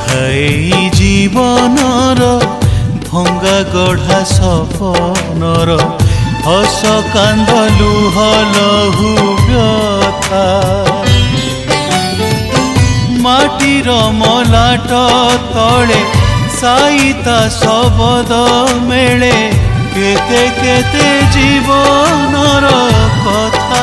ଏଇ ଜୀବନର ଭଙ୍ଗା ଗଢ଼ା ସପନର ହସ କାନ୍ଦ ଲୁହ ଲହୁ ବ୍ୟଥା ମାଟିର ମଲାଟ ତଳେ ସାଇତା ଶବଦ ମେଳେ କେତେ କେତେ ଜୀବନର କଥା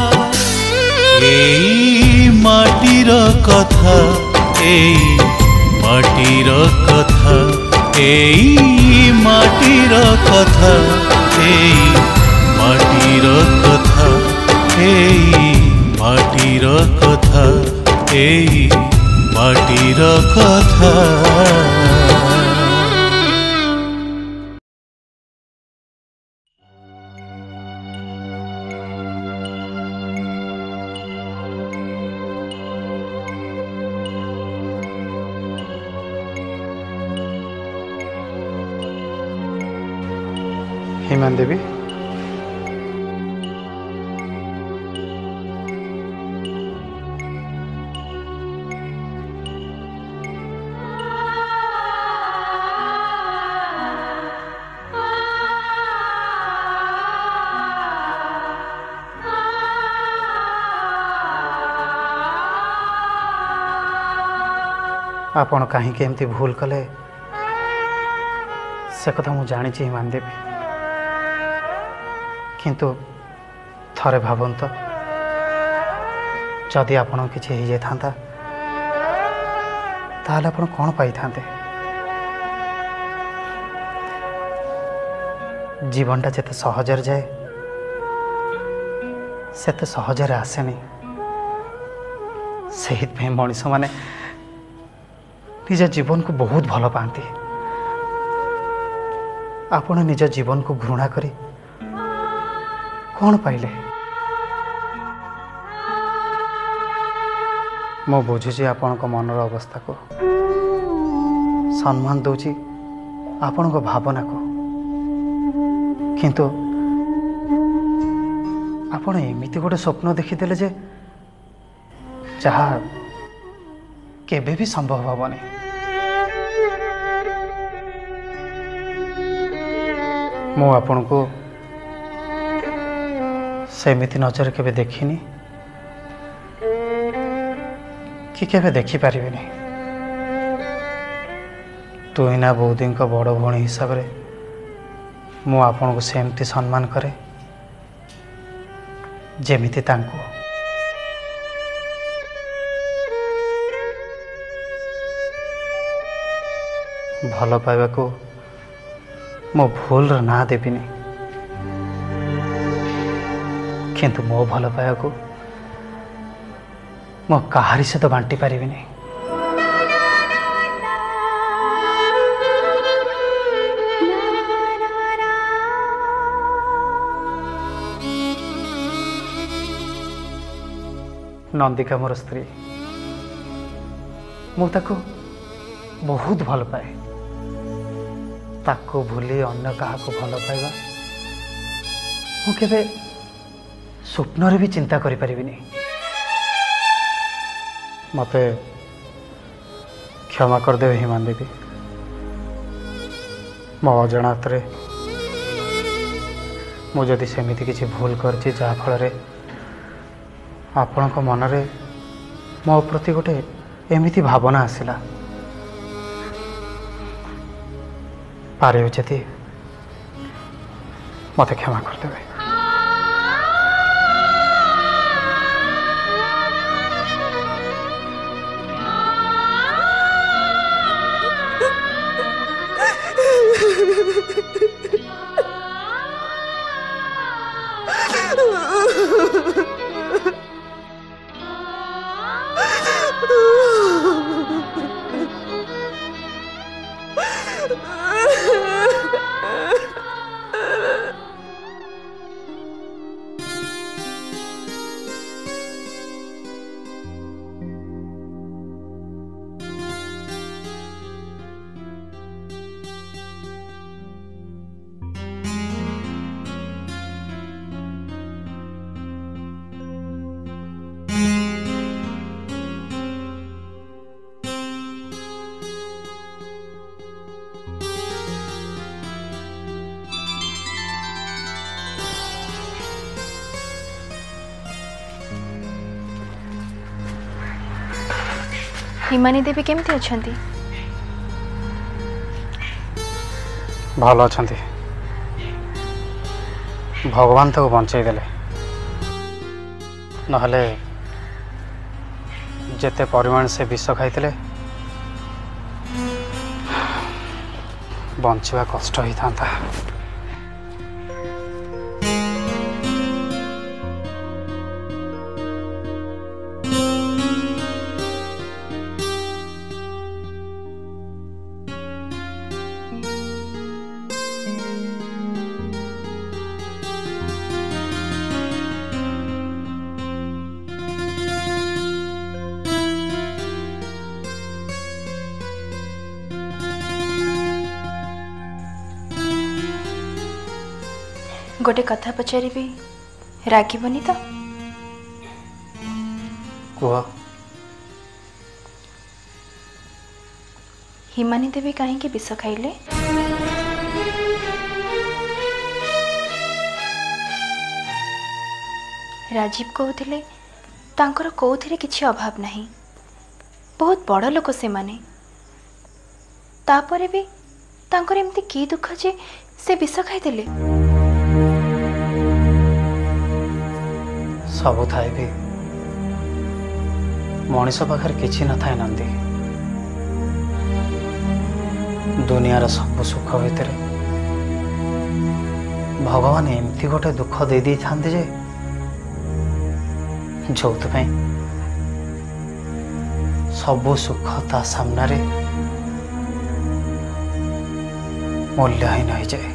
ଏଇ ମାଟିର କଥା ଏଇ ମାଟିର କଥା ଏଇ ମାଟିର କଥା ଏଇ ମାଟିର କଥା ଏଇ ମାଟିର କଥା ଏଇ ମାଟିର କଥା। हिमान देवी आपण कहीं केमती भूल कले से कथा मु जानी हिमान देवी किंतु थरे भावंत जदि आपण किसी हो जाता ताहले आपण कौन पाई थांते जीवनटा जिते सहजर जाए सेते सहजर आसेनी से मनीष माने निज जीवन को बहुत भल पाती आपण निज जीवन को घृणा करी कौन पाइले मो बुझुची आपण को मनर अवस्था को सम्मान दूची आपण को भावना को किंतु आपण एमिति गोटे स्वप्न देखीदेले जे जहा केबे भी संभव हेबनी मु आपण को सेमिति नजर केबे देखिनी कि केबे देखी पारिबिनी तुईना बौदी बड़ भौणी हिसाब रे मु आपण को सेमती सम्मान करे जेमिति तांको भल पाइबा को मो भूल ना देविनी किंतु मो भल पाइबा को मो कहारी से तो बांटी पारिबिनी नंदिका मोर स्त्री मु ताको बहुत भल पाए ताको भूली अन्य कहा को भल पाइबा मु केबे स्वप्न रे भी चिंता करि परिबिनी मते क्षमा कर दे हिमान देवी मो अजाणत रे मु जदि सेमिति किछि भूल करछि जहा फल रे आपण को मन रे मो प्रति गोटे एमिति भावना आसिला पारे जदि मते क्षमा कर देबे हिमानी देवी केमती अछंती? भल अछंती। भगवान तो बंचई देले नहले जेते परिमाण से विष खाइतले बंचवा कष्ट ही था। गोटे कथा पचारि रागिबनी तो? कुह। हिमानी देवी कहीं विष खाइले? राजीव कहते तांकर कौथिरे किछि अभाव नहीं, बहुत बड़ लोक से माने, तापरे भी तांकर एमती की दुख जे से विष खाइदेले? सबु थाए भी मनीष पाखर किछि न थाए नंदी। दुनियार सब सुख भितर भगवान एमती गोटे दुख दे दी थांते जे जोथ पे सबु सुख ता सामना रे मूल्यहीन हो जाए।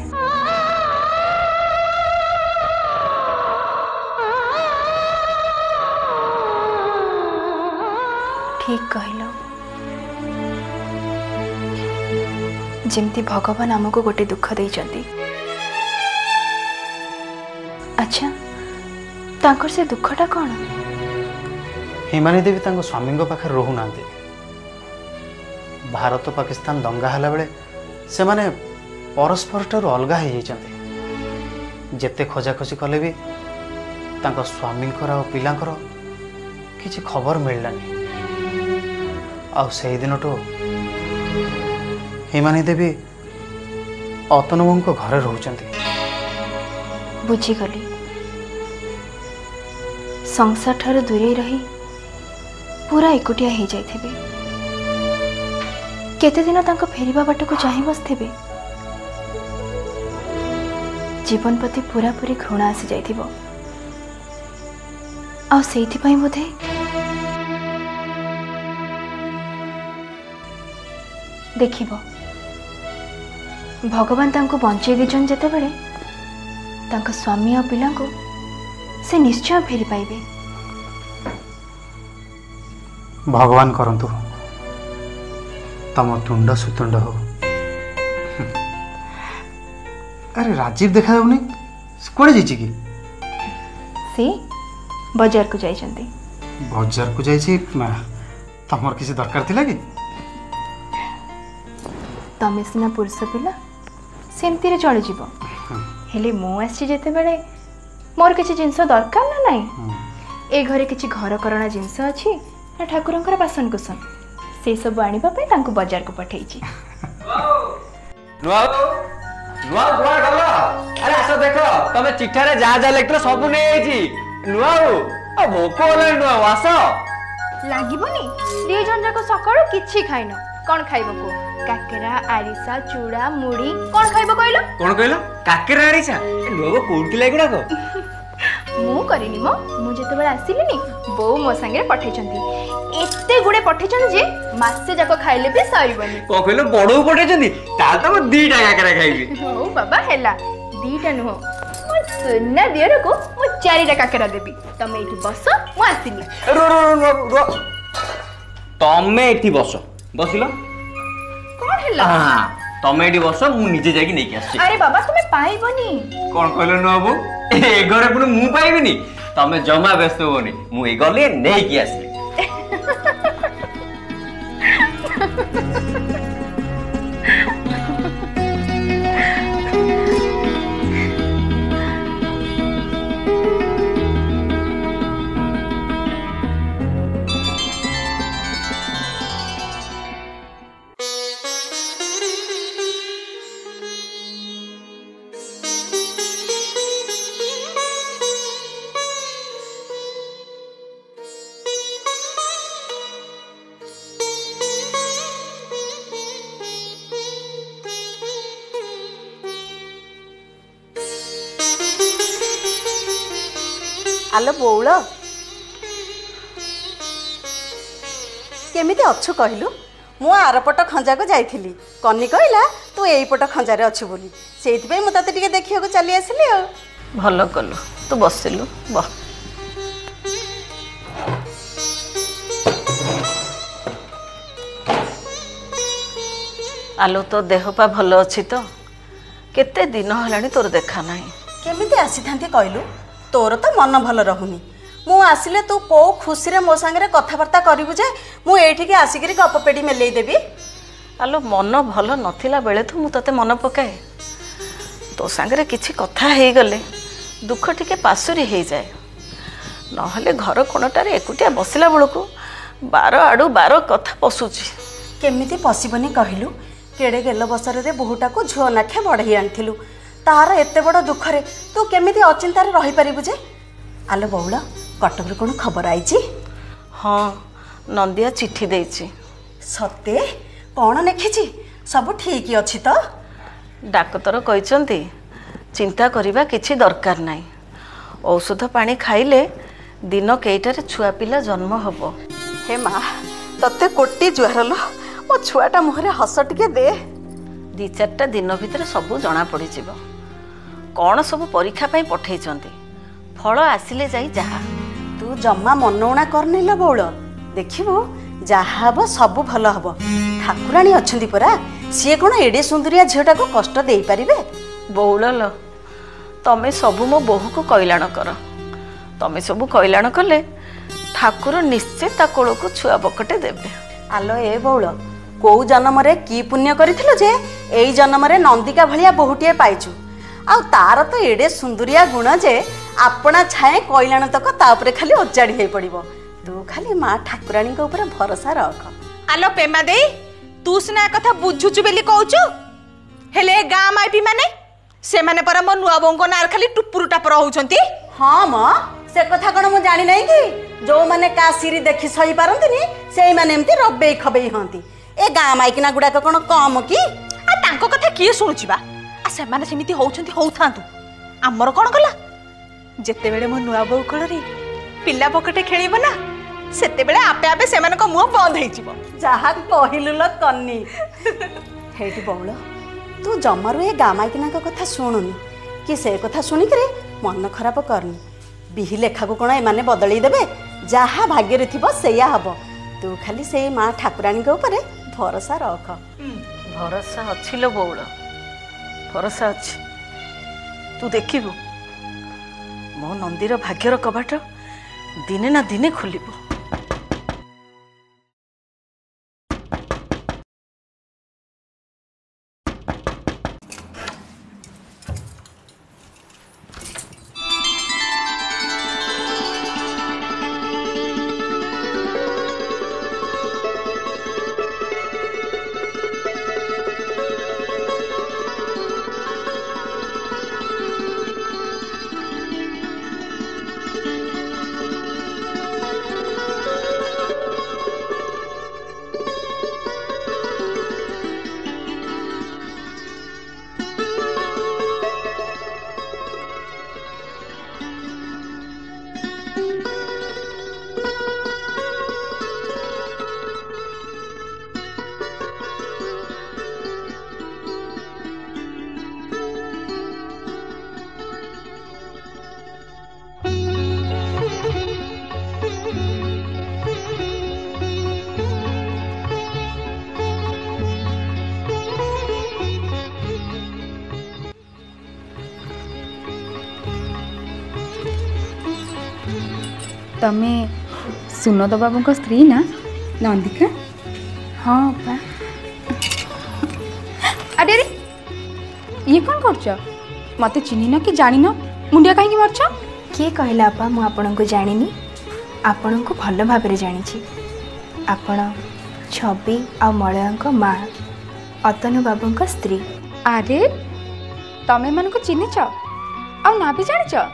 ठीक कहल। जमती भगवान आमको गोटे दुख देइचंती। अच्छा तांकर से दुखटा कौन? हिमानी देवी तांको स्वामी पाखे रहू ना। भारत पाकिस्तान दंगा हला बेले से माने परस्पर ठारू अलगा हो जाते। जेते खोजाखोजी कले भी तांको स्वामींकर और पिलांकर किछि खबर मिललानी। आउ से दिन तो हिमानी देवी अतनुबू को घरे रहउचंती। बुझीगली। संसार ठारू दूरे रही पूरा एकुटिया हो जाइथिबे। केते दिन तांको फेरिबा बाट को चाहि बसथिबे। जीवन प्रति पूरा पूरी घृणा आसी जाइथिबो। आ सेइथि पई बोधे देखिबो भगवान तांको बंचई दिजन जेते बेले तांको स्वामी और पिला को से निश्चय फेरी पाइबे। भगवान करंतु तम तुंड सुतुंड हो। अरे राजीव देखा जाऊनी कोड़े जाइछि कि? से बाजार को जाइछंती। बाजार को जाइछि तमर किसी दरकार थिला कि? तमे सिना पुरुष पिला सेमती रे चली जीव। हेले मु आसी जेते बेले मोर किछि जिंस दरकार ना नाही। ए घरे किछि घर करना जिंस अछि ना ठाकुरंकर बासन कुसन से सब आनिबा पे तांको बाजार को पठेइछि। नुआ नुआ गुआ गल्ला। अरे आस देखो तमे चिठा रे जा जा लेखलो सब नै आइछि। नुआ आ भोको होले नुआ आस लागिबनी। दी जन जाको सकाळो किछि खाइनो। कोन खाइबो को? काकेरा आरिसा चूड़ा मुड़ी कोन खाइबो कइलो? कोन कइलो? काकेरा आरिसा ए नुआ कोउठी लागुडा को? मु करिनी मो मु जते बेला आसिलिनी बो मो संगे पठेचंती। एते गुडे पठेचन जे मासे जाको खाइले भी सरीबनी। को कइलो बडो पठेचंती? ता त म दीटा काकेरा खाइबी। ओ बाबा हेला दीटा नुहो मो सुन्ना दियर को मो चारिटा काकेरा देबी। तमे एठी बस मु आसिली। रो रो रो रो तमे एठी बस बसिलो कोन हेला? हां तमे एठी बस मु निजे जाकी नै के आसी। अरे बाबा तुमे पाइबनी। कोन कइलो नुआबू ए घरे पुनी मु पाइबिनी। तमे जमा व्यस्त होनी मु ए गले नै की आसी। आलो बौल केमिति अच्छु कहलु मु आरपट खंजा को जाइथिली कन्नी कहला तू एईपट खंजारे अच्छु बोली सेइथिबे मु तते टिके देखिया को चली आसिली आ भल कलु तू बसिलु बह आलो तो देह पा भल अच्छी तो केते दिन हलानी तोर देखा नाही केमिति आसी थांती कहलु तोर तो मन भल रहुनी मु आसिले तू को खुशी रे मो संगे कथबार्ता करिवु जे मु एठिके आसिकरी गप पेडी मेलेई देबी आलो मन भल नथिला बेले तो मु तते मन पकाए तो संगे किछि कथा हे गले दुख टिके पासुरी हे जाए नहले घर कोणटारे एकुटिया बसिला बेलको 12 आडू 12 कथा पसुची केमिति पसिबनी कहलु केड़े गेल बसर रे बहुटा को झुओ नाखे बढ़ई आनथिलु तार एते बड़ दुख रे तू केमिति अचिंतार रही परिबु जे आलो बौल कटक कोन खबर आइची हाँ नंदिया चिट्ठी देइची सत्य कौन लिखिची सब ठीक अछि तो डाक्तर कहचंती चिंता करिबा किछि दरकार नाही औषध पानी खाइले दिन केइटारे छुआ पिला जन्म हबो हे माँ तते कोटी जुआर लो मो छुआटा मुहरे हस टिके दे 2-4 दिन भितर सब जना पड़ी जीव कौन सब परीक्षा पाई पठेइचंती फल आसिले जाई जहा तू जम्मा मनौणा करनी लो बौल देखिबो जहा हबो सब भल हबो ठाकुराणी अछंती परा सिए कोन एडे सुंदरिया झियोटा को कष्ट देई परिबे बौल तमे सब मो बोहू को कैलाण कर तमे सब कैलाण कले ठाकुर निश्चय ता कोल को छुआ बकटे देबे आलो ए बौल को जन्म रे की पुण्य करिथिलो जे एई जन्म रे नंदिका भलिया बहुटिए पाइछु आ तार तो एडे सुंदरिया गुण जे आपना छाए कैलाण तक ता ऊपर खाली ओजाड़ी हे पड़िबो तू खाली माँ ठाकुराणी के ऊपर भरोसा रख आलो पेमा देई तू सिना कथा बुझुचु बेली कहउचु हेले गाँ माइपी माने से माने पर मो नुआ बोंको नार खाली टुपुरु टापर होउचंती हाँ माँ से कथा कौन मु जानी नहीं कि जो माने काशीरी देखी सही पारंतिनी सेई माने एमती रबेई खबेई हंती ए गाँ माइकिना गुड़ाक कौन कम कि आ तांको कथा किए सुनुची बा आ से माने सेमिति होउचंती होउथांतु आमर कोन कला जेते बेले मो नुआ बो कोलरी पिल्ला पकटे खेलिबो ना सेते बेले आपे आपे से माने को मुंह बंद हेइ जिवो जहा कहिलु ल कन्नी हेटी बौल तू जमारू ए गाँ माइकिना कथा शुणुनी कि से कथा शुणिक मन खराब करनी बिही लेखा को कौन एमाने बदलई देबे जहा भाग्य थिबो सेया हबो तू खाली से माँ ठाकुराणी के ऊपर भरोसा रख भरोसा अच्छी लो बौल भरोसा अच्छी तू देखिबु मो नंदीर भाग्यर कबाट दिने ना दिने खोलिबो तमे सुनद बाबू को स्त्री ना नंदिका हाँ बा अरे अरे ये कौन कर मत चिन्ह कि जान मुंडिया कहीं मरछ किए कहला आपा मु आपण को जानिनी आपण को भल भाव जानी आपण छवि आ मलया माँ अतनु बाबू को स्त्री अरे तमें मन को चिन्ह आ ना भी जान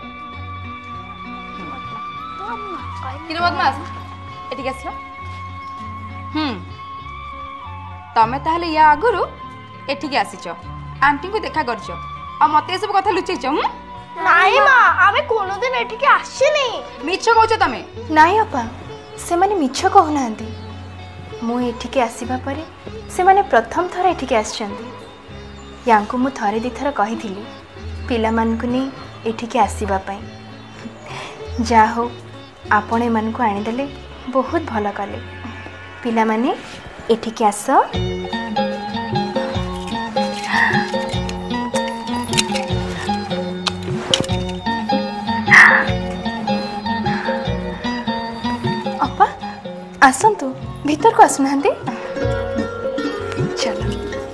तमें ताहले या आगुरु एठिके आसीच आंटी को देखा करछ आ मते सब कथा लुचैछ ନାଇଁ ମା ଆମେ କୋନଦିନ ଏଠିକି ଆସିନି। ମିଛ କହୁଛ ତମେ? ନାଇଁ ଅପା, ସେମାନେ ମିଛ କହୁନାହାନ୍ତି। ମୁଁ ଏଠିକି ଆସିବା ପରେ ସେମାନେ ପ୍ରଥମ ଥର ଏଠିକି ଆସିଛନ୍ତି। ୟାଙ୍କୁ ମୁଁ ଥରେ ଦିଥର କହିଥିଲି ପିଲାମାନଙ୍କୁ ନେଇ ଏଠିକି ଆସିବା ପାଇଁ। ଯାହା ହଉ ଆପଣ ଏମାନଙ୍କୁ ଆଣିଦେଲେ, ବହୁତ ଭଲ କଲେ। ପିଲାମାନେ ଏଠିକି ଆସ। ଅପା ଆସନ୍ତୁ, ଭିତରକୁ ଆସୁନାହାନ୍ତି। ଚାଲ।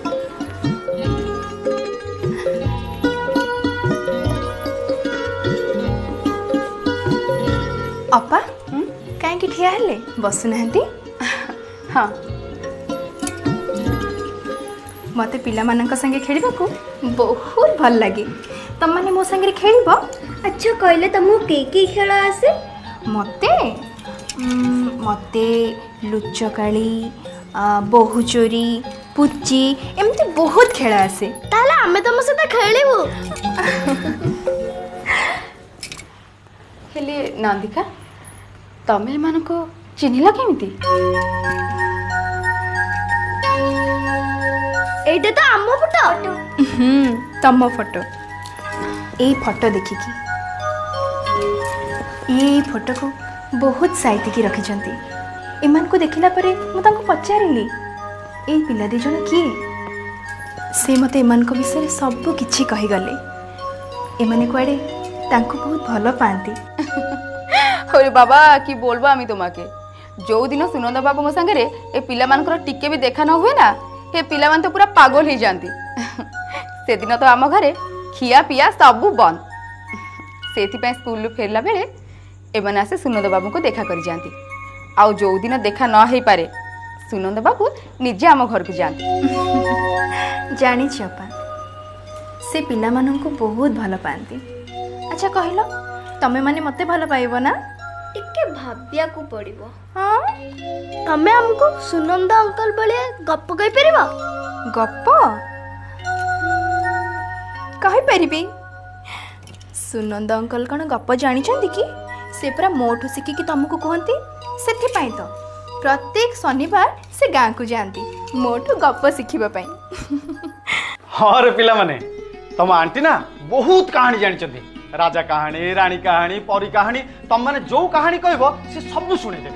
ଅପା କାହିଁକି ଠିଆ ହେଲେ? ବସୁନାହାନ୍ତି। ହଁ, ମୋତେ ପିଲାମାନଙ୍କ ସାଙ୍ଗେ ଖେଳିବାକୁ ବହୁତ ଭଲ ଲାଗେ। ତମମାନେ ମୋ ସାଙ୍ଗରେ ଖେଳିବ? ଆଚ୍ଛା କହିଲେ ତମକୁ କି ଖେଳ ଆସେ? ମୋତେ ଲୁଚକାଳି, ବୋହୁଚୋରି, ପୁଚି ଏମିତି ବହୁତ ଖେଳ ଆସେ। ତାହେଲେ ଆମେ ତମ ସହିତ ଖେଳିବୁ। ହେଲେ ନନ୍ଦିକା, ତମେ ଏମାନଙ୍କୁ ଚିହ୍ନିଲ କେମିତି? ଏଇଟା ତ ଆମ ଫଟୋ। ତମ ଫଟୋ। ଏଇ ଫଟୋ ଦେଖିକି ଏଇ ଫଟୋକୁ ବହୁତ ସାଇତିକି ରଖିଛନ୍ତି। ଏମାନଙ୍କୁ ଦେଖିଲା ପରେ ମୁଁ ତାଙ୍କୁ ପଚାରିଲି, ଏଇ ପିଲା ଦୁଇ ଜଣ କିଏ? ସେ ମୋତେ ଏମାନଙ୍କ ବିଷୟରେ ସବୁ କିଛି କହିଗଲେ। ଏମାନେ କୁଆଡ଼େ ତାଙ୍କୁ ବହୁତ ଭଲ ପାଆନ୍ତି। अरे बाबा कि बोलबो आमी तुम्हाके जो दिन सुनंद बाबू मो संगे ए पिला मानकर टिके भी देखा न हुए ना, ये पिला मान तो पूरा पागल हो जाती। से दिन तो आम घरे खिया पिया सब बंद। से स्कूल फेरला बेले एमने आसे सुनंद बाबू को देखा कर जाती। आउ जो दिन देखा न हो पारे सुनंद बाबू निजे आम घर को जाती। जानी अपा, से पिला माननकु बहुत भल पाती। अच्छा कहलो, तमे माने मते भल पाइबो ना? टिके भाबिया को पड़िबो। हाँ, तमे हमको सुनंद अंकल बळे गप्प कहि परिबो? गप्प कहि परिबी? सुनंद अंकल कण गप्प जानी छंदी कि? से पूरा मोठु सिकी कि तुमको कहंती। सेथि पई तो प्रत्येक शनिवार से गाँ को जाती मोठु गप्प सिखिबा पई। हाँ रे पिला माने, तुम आंटी ना बहुत कहानी जानी छंदी। राजा कहानी, रानी कहानी, परी कहानी, तुम माने जो कहानी कहबो से सब सुने देबे।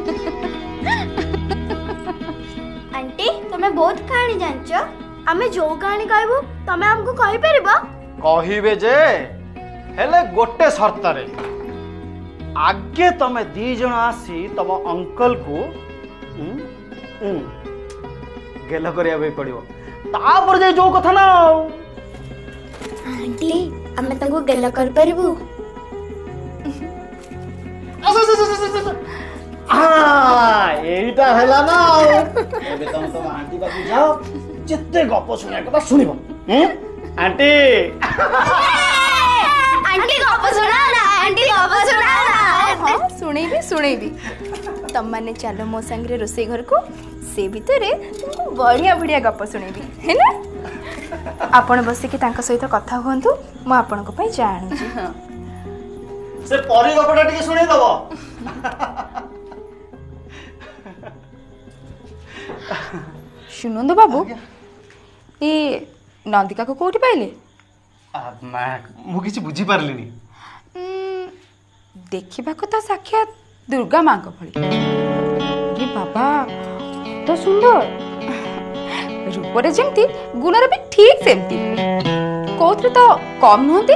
आंटी तमे बहुत कहानी जानछो। आमे जो कहानी कहबो तमे हमको कहि परिबो? कहिबे जे, हेले गोटे शर्त रे। आगे तमे दी जण आसी तम अंकल को गेल करिया बे पड़िबो। तापर जे जो कथा ना। आंटी आमे तंको गेल कर परिबो? हाँ एटा हैला ना। एबे तुम आंटी बाबू जाओ, जिते गप सुनिया कथा सुनिबो। आंटी आंटी गप सुना ना, आंटी गप सुना ना। हाँ सुनेबी। तम माने चलो मो संगे रोसे घर को, से भितरे तुमको बढ़िया बढ़िया गप सुनेबी है ना। आपण बसिकी तांका सहित कथा हुअन्तु, मु आपनको पई जाणु छी। से परी गपटा टिके सुनै दबो। सुनंद बाबू ए नंदिका को कोठी पाइले? मु किछि बुझी पारलिनी। देखिबा को तो साक्षात दुर्गा मां को भली। अरे बाबा तो सुंदर, रूपरे जेमती गुणरे भी ठीक सेमती। कोथरे तो कम नहंती।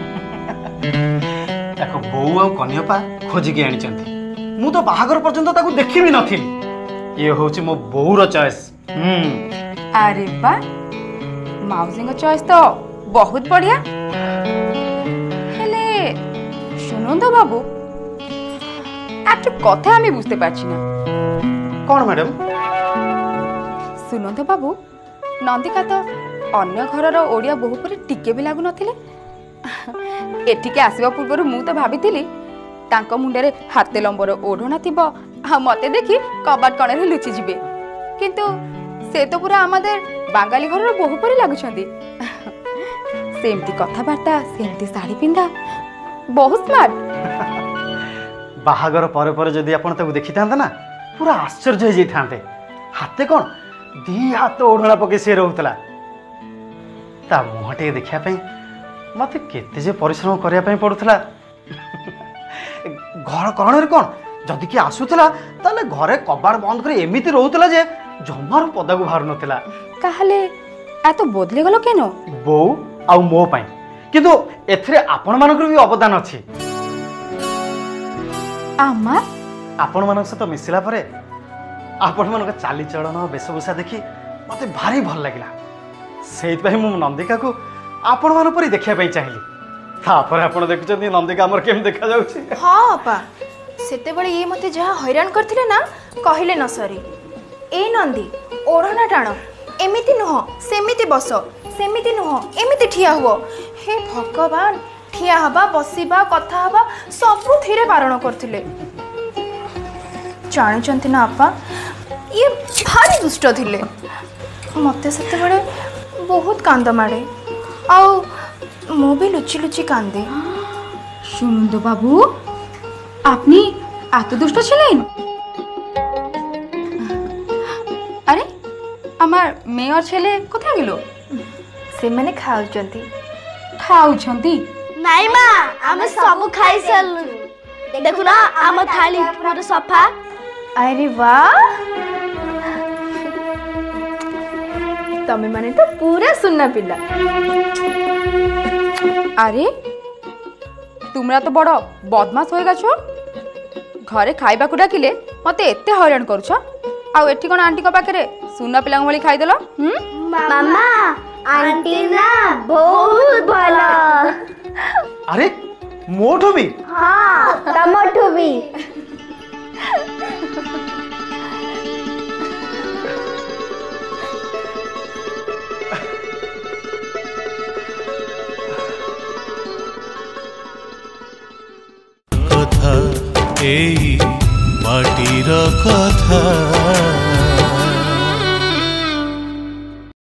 ताको बौ आ कन्यापा खोजी के आनी चंती। मु तो बाहागर पर्यंत ताको देखि भी नथिली। ये होची मो बौर चॉइस। अरे बा, माउसी को चॉइस तो बहुत बढ़िया। हेले सुनंद बाबू एक कथा हमें बुझते पारछि ना। कौन मैडम? सुनंद बाबू नंदिका तो अन्य घरर ओडिया बहु पर टिके भी लागु नथिले। एठिके आसीबा पूर्व मु तो भाबिथिली तांको मुंडे रे हाते लंबर ओढना थिबो, आ मते देखि कबाट कणे रे लुचि जिबे। किंतु से तो पूरा आमादेर बांगाली घरर बहु परि लागुछंती। सेमती कथबार्ता सेमती शाढ़ी पिंधा बहुत स्मार्ट। बाहागर परे परे जदि आपण ताको देखि थांते ना पूरा आश्चर्य हो जाइथांते। हाथे कोन दी हाथ ओढ़ना पके से रहउतला। ता मुहटे देखिया पई मते केते जे परिश्रम करिया पई पडुतला। घर करण रे कोन जदि कि आसुतला ताले घरे कबाड़ बंद करे एमिति रहउतला जे जमार पदा को बाहर नथिला। कहले आ तो बदले गलो केनो बो आ मो पई किंतु एथरे आपण मानकर भी अवदान अछि। आमा आपण मानक सहित मिसिला परे आपण मानक चाली चलन वेशभूषा देखि मते भारी भल लागिला। सेइत पई मु नंदिका को आपण मान परि देखिया पई चाहिली। तापर आपण देखुचंदी नंदिका हमर केम देखा जाउछि। हाँ अपा सेते बळे ये मते जहा हैरान करथिले ना कहिले न सरी। ए नंदी ओढ़ना टाण एमिति नुह सेमिति बस सेमिति नुह एमिति ठिया हुओ। हे भगवान ठिया हबा बसिबा कथा हबा सबु थिरे बारण करथिले। जानिचंती ना अपा ये भारी दुष्ट थिले। मते सेते बळे बहुत कांद मारे आउ मु भी लुचि लुचि कांदे। सुनंद बाबू আপনি এত দুষ্ট ছিলেন? আরে আমার মেয়ে আর ছেলে কোথায় গেল? ସେମାନେ ଖାଉଛନ୍ତି। ଖାଉଛନ୍ତି? ନାଇଁ ମା ଆମେ ସବୁ ଖାଇ ସାରିଲୁଣି। ଦେଖୁନ ଆମ ଥାଳି ପୁରା ସଫା। अरे वाह तमे माने तो पूरा सुनना पिला। আরে তোমরা তো বড় বদমাস হয়ে গেছো। ঘরে খাইবাকু ডাকিলে মতে এতে হইরাণ করছ ଆଉ ଏଠି କ'ଣ ଆଣ୍ଟିଙ୍କ ପାଖରେ ସୁନା ପିଲାଙ୍କ ଭଳି ଖାଇଦେଲ? ମାମା ଆଣ୍ଟି ନା ବହୁତ ଭଲ। अरे मोठो भी ହଁ ତମଠୁ ବି। कथा एई माटीर कथा।